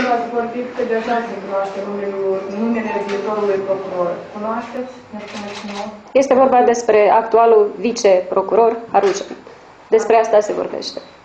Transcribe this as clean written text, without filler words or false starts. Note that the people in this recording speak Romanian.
ați vorbit că deja se cunoaște numele viitorului procuror. Cunoașteți? Ne spuneți nou? Este vorba despre actualul viceprocuror Harușan. Despre asta se vorbește.